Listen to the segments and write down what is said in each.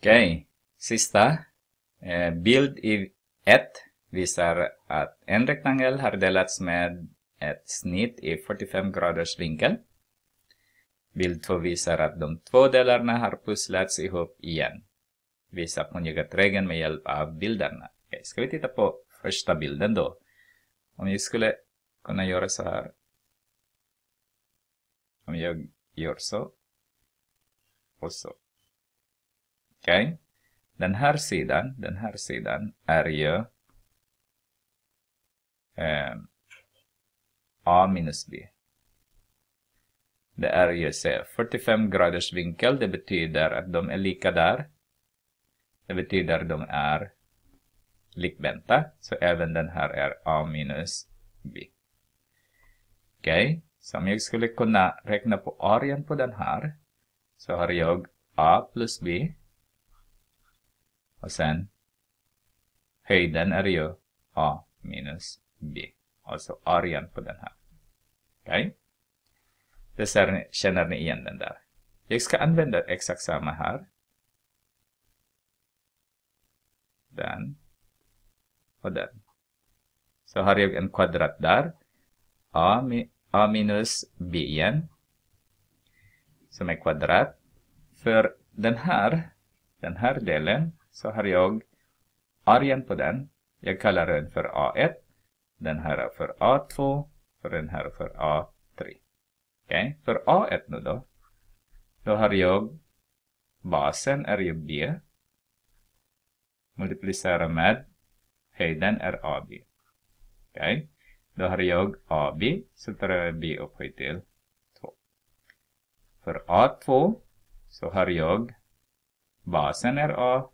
Okej, sista. Bild i 1 visar att en rektangel har delats med ett snitt i 45 graders vinkel. Bild 2 visar att de två delarna har pusslats ihop igen. Visa konjugatregeln med hjälp av bilderna. Okej, ska vi titta på första bilden då. Om jag skulle kunna göra så här. Om jag gör så. Och så. Okej. Den här sidan är ju A minus B. Det är ju 45 graders vinkel. Det betyder att de är lika där. Det betyder att de är likvänta. Så även den här är A minus B. Okej. Så om jag skulle kunna räkna på arean på den här. Så har jag A plus B. Och sen höjden är ju A minus B. Alltså arean på den här. Okej. Det känner ni igen den där. Jag ska använda exakt samma här. Den. Och den. Så har jag en kvadrat där. A minus B igen. Som är kvadrat. För den här delen. Så har jag arean på den. Jag kallar den för A1. Den här är för A2. För den här är för A3. Okej. För A1 nu då. Då har jag basen är ju B. Multiplicera med höjden är AB. Okej. Då har jag AB. Så tar jag B upphöjt till 2. För A2 så har jag basen är A.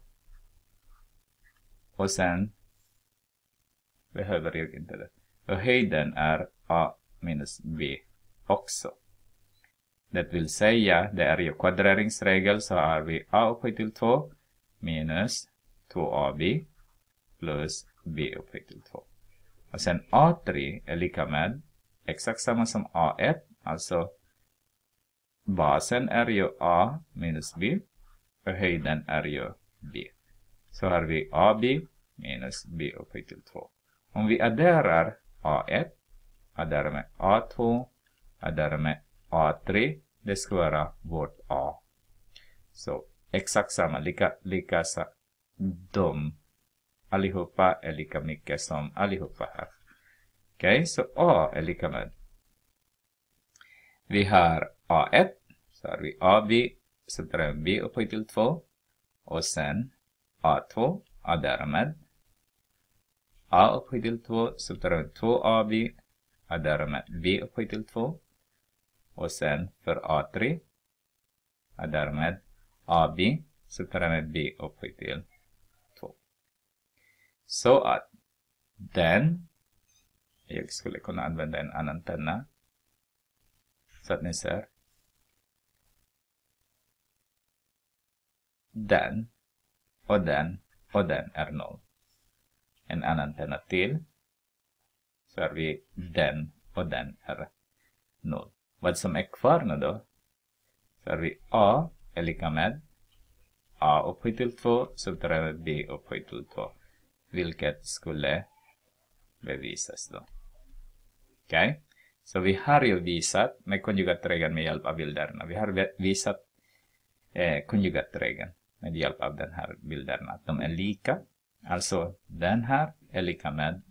Och sen behöver jag inte det. Och höjden är A minus B också. Det vill säga, det är ju kvadreringsregel, så har vi A upphöjt till 2 minus 2AB plus B upphöjt till 2. Och sen A3 är lika med exakt samma som A1. Alltså basen är ju A minus B och höjden är ju B. Så har vi AB minus B upphöjt till 2. Om vi adderar A1, adderar med A2, adderar med A3, det ska vara vårt A. Så exakt samma, lika de allihopa är lika mycket som allihopa här. Okej, så A är lika med. Vi har A1, så har vi AB, så tar vi B upphöjt till 2. Och sen A2, adderar med A upphöjt till 2, så tar vi 2AB, adderar med B upphöjt till 2. Och sen för A3, adderar med AB, så tar vi med B upphöjt till 2. Så att jag skulle kunna använda en annan penna. Så att ni ser. Den och den är 0. En annan penna till. Så har vi den och den är 0. Vad som är kvar nu då? Så har vi A är lika med A upphöjt till 2. Så tar vi B upphöjt till 2. Vilket skulle bevisas då. Okej. Så vi har ju visat med konjugatregeln med hjälp av bilderna. Vi har visat konjugatregeln med hjälp av den här bilderna. Att de är lika. Alltså den här är lika med